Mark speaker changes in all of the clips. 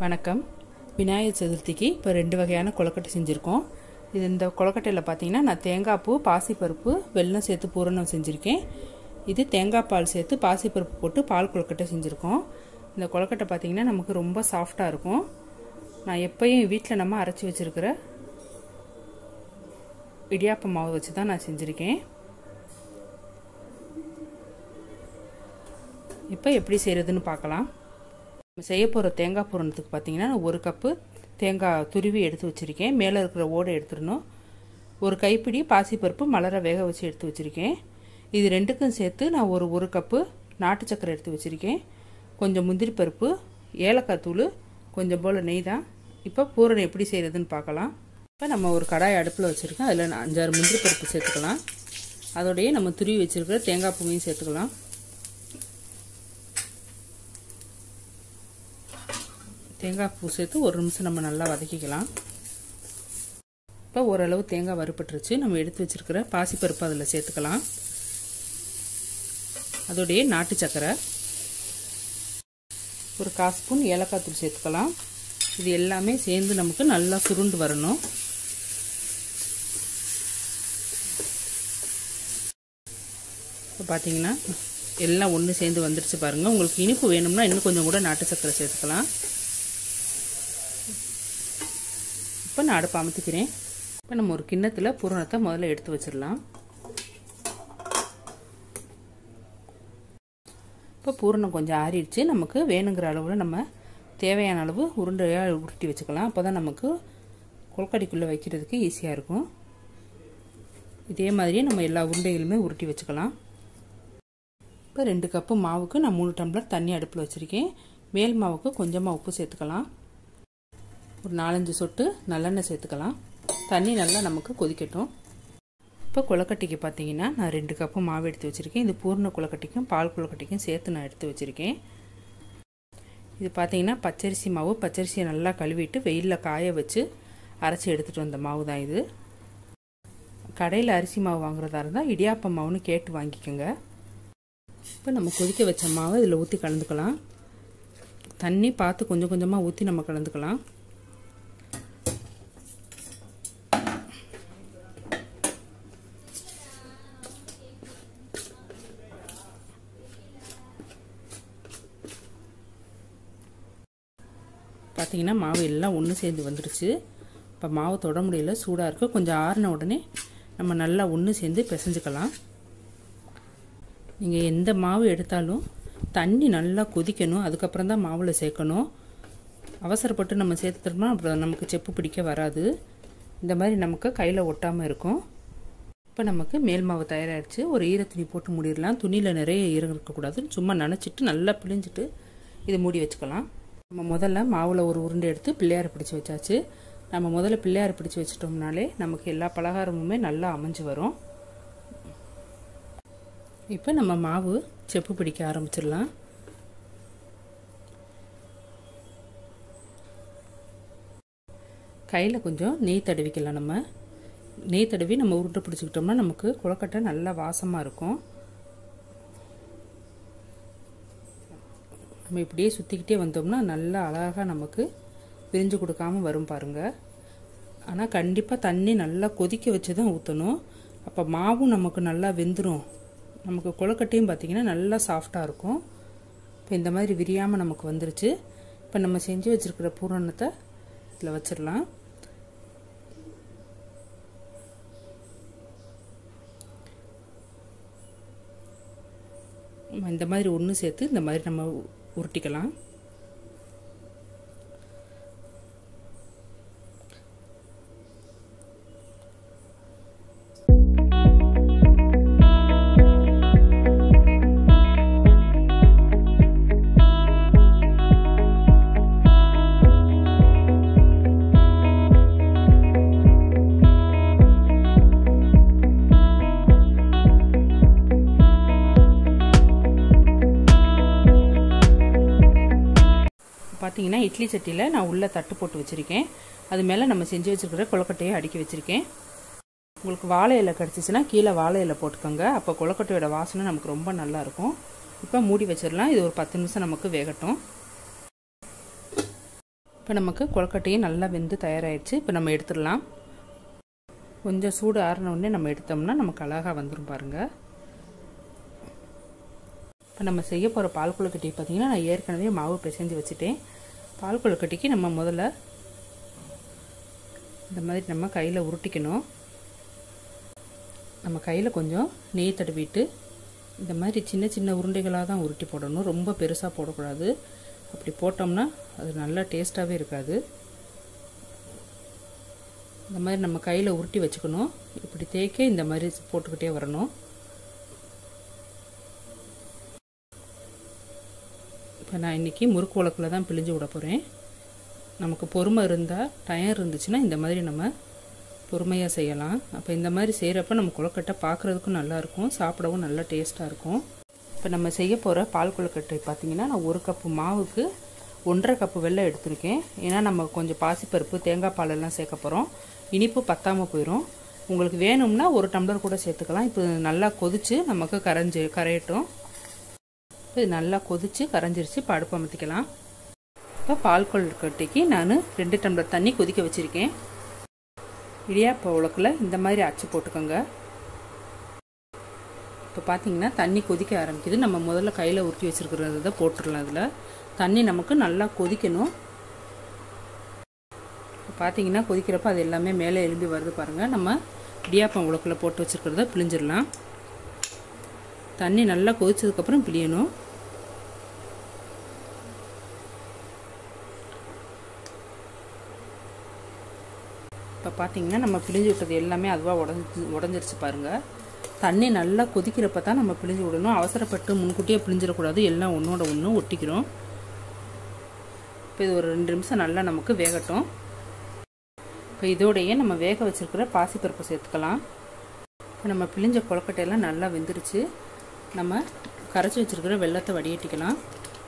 Speaker 1: வணக்கம். விநாயகர் சதுர்த்திக்கு இப்போ 2 வகையான கொழுக்கட்டை செஞ்சுருக்கோம். இந்த கொழுக்கட்டையில் பார்த்தீங்கன்னா நான் தேங்காய் பூ, பாசிப்பருப்பு, வெல்லம் சேர்த்து பூரணம் செஞ்சுருக்கேன். இது தேங்காய் பால் சேர்த்து பாசிப்பருப்பு போட்டு பால் கொழுக்கட்டை செஞ்சுருக்கோம். இந்த கொழுக்கட்டை பார்த்தீங்கன்னா நமக்கு ரொம்ப சாஃப்டாக இருக்கும். நான் எப்போயும் வீட்டில் நம்ம அரைச்சி வச்சுருக்கிற இடியாப்ப மாவு வச்சு தான் நான் செஞ்சுருக்கேன். இப்போ எப்படி செய்கிறதுன்னு பார்க்கலாம். செய்ய போகிற தேங்காய் பூரணத்துக்கு பார்த்தீங்கன்னா நான் 1 கப்பு தேங்காய் துருவி எடுத்து வச்சுருக்கேன். மேலே இருக்கிற ஓடை எடுத்துடணும். 1 கைப்பிடி பாசிப்பருப்பு மலர வேக வச்சு எடுத்து வச்சுருக்கேன். இது ரெண்டுக்கும் சேர்த்து நான் ஒரு கப்பு நாட்டு சக்கரை எடுத்து வச்சுருக்கேன். கொஞ்சம் முந்திரி பருப்பு, ஏலக்காய் தூள், கொஞ்சம் போல் நெய் தான். இப்போ பூரணம் எப்படி செய்கிறதுன்னு பார்க்கலாம். இப்போ நம்ம ஒரு கடாய் அடுப்பில் வச்சுருக்கோம். அதில் 5-6 முந்திரி பருப்பு சேர்த்துக்கலாம். அதோடையே நம்ம துருவி வச்சுருக்கிற தேங்காய் பூவையும் சேர்த்துக்கலாம். தேங்காய் பூ சேர்த்து 1 நிமிஷம் நம்ம நல்லா வதக்கிக்கலாம். இப்போ ஓரளவு தேங்காய் வறுபட்டுருச்சு. நம்ம எடுத்து வச்சுருக்கிற பாசிப்பருப்பு அதில் சேர்த்துக்கலாம். அதோடைய நாட்டு சக்கரை, ஒரு 1/4 ஸ்பூன் ஏலக்காய் தூள் சேர்த்துக்கலாம். இது எல்லாமே சேர்ந்து நமக்கு நல்லா சுருண்டு வரணும். இப்போ பார்த்தீங்கன்னா எல்லாம் ஒன்று சேர்ந்து வந்துடுச்சு பாருங்கள். உங்களுக்கு இனிப்பு வேணும்னா இன்னும் கொஞ்சம் கூட நாட்டு சக்கரை சேர்த்துக்கலாம். இப்போ நான் அடுப்பு அமர்த்திக்கிறேன். இப்போ நம்ம ஒரு கிண்ணத்தில் பூரணத்தை முதல்ல எடுத்து வச்சிடலாம். இப்போ பூரணம் கொஞ்சம் ஆறிடுச்சு. நமக்கு வேணுங்கிற அளவில் நம்ம தேவையான அளவு உருண்டையாக உருட்டி வச்சுக்கலாம். அப்போ தான் நமக்கு கொழுக்கட்டைக்குள்ளே வைக்கிறதுக்கு ஈஸியாக இருக்கும். இதே மாதிரியே நம்ம எல்லா உருண்டைகளுமே உருட்டி வச்சுக்கலாம். இப்போ 2 கப்பு மாவுக்கு நான் 3 டம்ளர் தண்ணி அடுப்பில் வச்சுருக்கேன். மேல் மாவுக்கு கொஞ்சமாக உப்பு சேர்த்துக்கலாம். ஒரு 4-5 சொட்டு நல்லெண்ணெய் சேர்த்துக்கலாம். தண்ணி நல்லா நமக்கு கொதிக்கட்டும். இப்போ கொழுக்கட்டைக்கு பார்த்தீங்கன்னா நான் 2 கப்பு மாவு எடுத்து வச்சுருக்கேன். இது பூர்ண கொழுக்கட்டைக்கும் பால் கொழுக்கட்டைக்கும் சேர்த்து நான் எடுத்து வச்சுருக்கேன். இது பார்த்தீங்கன்னா பச்சரிசி மாவு. பச்சரிசியை நல்லா கழுவிட்டு வெயிலில் காய வச்சு அரைச்சி எடுத்துகிட்டு வந்த மாவு தான் இது. கடையில் அரிசி மாவு வாங்குறதா இருந்தால் இடியாப்ப மாவுன்னு கேட்டு வாங்கிக்கோங்க. இப்போ நம்ம கொதிக்க வச்ச மாவை இதில் ஊற்றி கலந்துக்கலாம். தண்ணி பார்த்து கொஞ்சம் கொஞ்சமாக ஊற்றி நம்ம கலந்துக்கலாம். பார்த்தீங்கன்னா மாவு எல்லாம் ஒன்று சேர்ந்து வந்துடுச்சு. இப்போ மாவு தொட முடியல, சூடாக இருக்குது. கொஞ்சம் ஆறின உடனே நம்ம நல்லா ஒன்று சேர்ந்து பிசைஞ்சுக்கலாம். நீங்கள் எந்த மாவு எடுத்தாலும் தண்ணி நல்லா கொதிக்கணும். அதுக்கப்புறம் தான் மாவில் சேர்க்கணும். அவசரப்பட்டு நம்ம சேர்த்துட்டோம்னா அப்புறம் நமக்கு செப்பு பிடிக்க வராது. இந்த மாதிரி நமக்கு கையில் ஒட்டாமல் இருக்கும். இப்போ நமக்கு மேல் மாவு தயாராகிடுச்சு. ஒரு ஈரத்துணி போட்டு மூடிடலாம். துணியில் நிறைய ஈரம் இருக்கக்கூடாது. சும்மா நனைச்சிட்டு நல்லா பிழிஞ்சிட்டு இதை மூடி வச்சுக்கலாம். நம்ம முதல்ல மாவில் ஒரு உருண்டை எடுத்து பிள்ளையாரை பிடிச்சி வச்சாச்சு. நம்ம முதல்ல பிள்ளையாரை பிடிச்சி வச்சிட்டோம்னாலே நமக்கு எல்லா பலகாரமுமே நல்லா அமைஞ்சு வரும். இப்போ நம்ம மாவு செப்பு பிடிக்க ஆரம்பிச்சிடலாம். கையில் கொஞ்சம் நெய் தடவிக்கலாம். நம்ம நெய் தடவி நம்ம உருண்டை பிடிச்சிக்கிட்டோம்னா நமக்கு கொழுக்கட்டை நல்லா வாசமாக இருக்கும். நம்ம இப்படியே சுற்றிக்கிட்டே வந்தோம்னா நல்லா அழகாக நமக்கு பிரிஞ்சு கொடுக்காமல் வரும் பாருங்கள். ஆனால் கண்டிப்பாக தண்ணி நல்லா கொதிக்க வச்சு தான் ஊற்றணும். அப்போ மாவும் நமக்கு நல்லா வெந்துடும். நமக்கு கொழுக்கட்டையும் பார்த்திங்கன்னா நல்லா சாஃப்டாக இருக்கும். இப்போ இந்த மாதிரி விரியாமல் நமக்கு வந்துருச்சு. இப்போ நம்ம செஞ்சு வச்சுருக்கிற பூரணத்தை இதில் வச்சிடலாம். இந்த மாதிரி ஒன்று சேர்த்து இந்த மாதிரி நம்ம உருட்டிக்கலாம். பார்த்தீங்கன்னா இட்லி சட்டியில் நான் உள்ளே தட்டு போட்டு வச்சுருக்கேன். அது மேலே நம்ம செஞ்சு வச்சுருக்கிற கொழுக்கட்டையை அடுக்கி வச்சுருக்கேன். உங்களுக்கு வாழை இலை கிடச்சிச்சின்னா கீழே வாழை இலை போட்டுக்கோங்க. அப்போ கொழுக்கட்டையோட வாசனை நமக்கு ரொம்ப நல்லாயிருக்கும். இப்போ மூடி வச்சிடலாம். இது ஒரு 10 நிமிஷம் நமக்கு வேகட்டும். இப்போ நமக்கு கொழுக்கட்டையும் நல்லா வெந்து தயாராகிடுச்சு. இப்போ நம்ம எடுத்துடலாம். கொஞ்சம் சூடு ஆறினோடனே நம்ம எடுத்தோம்னா நமக்கு அழகாக வந்துடும் பாருங்கள். இப்போ நம்ம செய்ய போகிற பால் கொழுக்கட்டை பார்த்திங்கன்னா நான் ஏற்கனவே மாவு பிசைஞ்சு வச்சுட்டேன். பால் கொழுக்கட்டைக்கு நம்ம முதல்ல இந்த மாதிரி நம்ம கையில் உருட்டிக்கணும். நம்ம கையில் கொஞ்சம் நெய் தடவிட்டு இந்த மாதிரி சின்ன சின்ன உருண்டைகளாக தான் உருட்டி போடணும். ரொம்ப பெருசாக போடக்கூடாது. அப்படி போட்டோம்னா அது நல்லா டேஸ்ட்டாகவே இருக்காது. இந்த மாதிரி நம்ம கையில் உருட்டி வச்சுக்கணும். இப்படி தேய்க்க இந்த மாதிரி போட்டுக்கிட்டே வரணும். இப்போ நான் இன்றைக்கி முறுக்கு உலக்கில் தான் பிழிஞ்சு விட போகிறேன். நமக்கு பொறுமை இருந்தால், டைம் இருந்துச்சுன்னா இந்த மாதிரி நம்ம பொறுமையாக செய்யலாம். அப்போ இந்த மாதிரி செய்கிறப்ப நம்ம கொழுக்கட்டை பார்க்குறதுக்கும் நல்லாயிருக்கும், சாப்பிடவும் நல்லா டேஸ்ட்டாக இருக்கும். இப்போ நம்ம செய்ய போகிற பால் கொழுக்கட்டை பார்த்திங்கன்னா நான் 1 கப்பு மாவுக்கு 1.5 கப்பு வெல்லம் எடுத்திருக்கேன். ஏன்னா நம்ம கொஞ்சம் பாசிப்பருப்பு, தேங்காய் பாலெல்லாம் சேர்க்க போகிறோம். இனிப்பு பத்தாமல் போயிடும். உங்களுக்கு வேணும்னா 1 டம்ளர் கூட சேர்த்துக்கலாம். இப்போ நல்லா கொதித்து நமக்கு கரையட்டும். இப்போ இது நல்லா கொதித்து கரைஞ்சிருச்சு. இப்போ அடுப்பு அமர்த்திக்கலாம். இப்போ பால் கொழுக்கட்டைக்கு நான் 2 டம்ளர் தண்ணி கொதிக்க வச்சுருக்கேன். இடியாப்ப உலக்கில் இந்த மாதிரி அச்சு போட்டுக்கோங்க. இப்போ பார்த்தீங்கன்னா தண்ணி கொதிக்க ஆரம்பிக்குது. நம்ம முதல்ல கையில் உருட்டி வச்சுருக்கிறத போட்டுடலாம். அதில் தண்ணி நமக்கு நல்லா கொதிக்கணும். இப்போ பார்த்தீங்கன்னா கொதிக்கிறப்ப அது எல்லாமே மேலே எழும்பி வருது பாருங்கள். நம்ம இடியாப்பம் உலக்கில் போட்டு வச்சுருக்கிறத பிழிஞ்சிடலாம். தண்ணி நல்லா கொதிச்சதுக்கப்புறம் பிழியணும். இப்போ பார்த்தீங்கன்னா நம்ம பிழிஞ்சு விட்டது எல்லாமே அதுவாக உடஞ்சிருச்சு பாருங்கள். தண்ணி நல்லா கொதிக்கிறப்ப தான் நம்ம பிழிஞ்சு விடணும். அவசரப்பட்டு முன்கூட்டியே பிழிஞ்சிடக்கூடாது. எல்லாம் ஒன்றோட ஒன்று ஒட்டிக்கிறோம். இப்போ இது ஒரு 2 நிமிஷம் நல்லா நமக்கு வேகட்டும். இப்போ இதோடையே நம்ம வேக வச்சுருக்கிற பாசிப்பருப்பு சேர்த்துக்கலாம். இப்போ நம்ம பிழிஞ்ச கொழுக்கட்டையெல்லாம் நல்லா வெந்துருச்சு. நம்ம கரைச்சி வச்சுருக்கிற வெல்லத்தை வடிகட்டிக்கலாம்.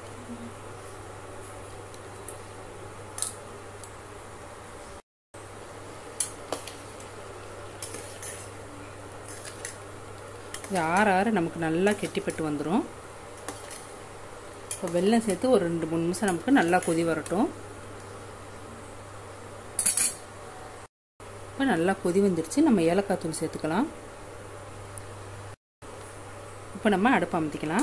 Speaker 1: இது ஆற நமக்கு நல்லா கெட்டிப்பட்டு வந்துடும். இப்போ வெல்லம் சேர்த்து ஒரு 2-3 நிமிஷம் நமக்கு நல்லா கொதி வரட்டும். இப்போ நல்லா கொதி வந்துடுச்சு. நம்ம ஏலக்காய் தூள் சேர்த்துக்கலாம். இப்போ நம்ம அடுப்பு அமர்த்திக்கலாம்.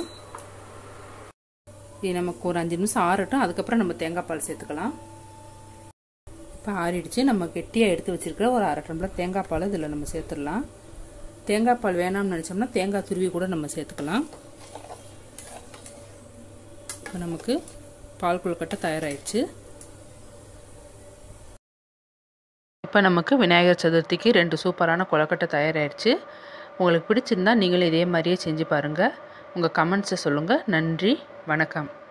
Speaker 1: இது நமக்கு ஒரு 5 நிமிஷம் ஆறட்டும். அதுக்கப்புறம் நம்ம தேங்காய் பால் சேர்த்துக்கலாம். இப்போ ஆறிடுச்சு. நம்ம கெட்டியாக எடுத்து வச்சுருக்கிற ஒரு 1/2 டம்ளர் தேங்காய் பால் இதில் நம்ம சேர்த்துடலாம். தேங்காய் பால் வேணாம்னு நினச்சோம்னா தேங்காய் துருவி கூட நம்ம சேர்த்துக்கலாம். இப்போ நமக்கு பால் கொழுக்கட்டை தயாராகிடுச்சு. இப்போ நமக்கு விநாயகர் சதுர்த்திக்கு 2 சூப்பரான கொழுக்கட்டை தயாராகிடுச்சு. உங்களுக்கு பிடிச்சிருந்தா நீங்களும் இதே மாதிரியே செஞ்சு பாருங்கள். உங்கள் கமெண்ட்ஸை சொல்லுங்கள். நன்றி, வணக்கம்.